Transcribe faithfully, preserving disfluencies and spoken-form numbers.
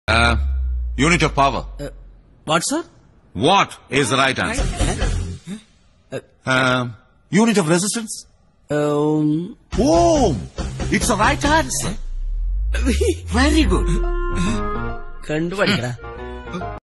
Uh, unit of power. Uh, what, sir? What is the right answer? Uh, unit of resistance? Um, Ohm. It's the right answer. Very good. കണ്ടുപഠിക്കടാ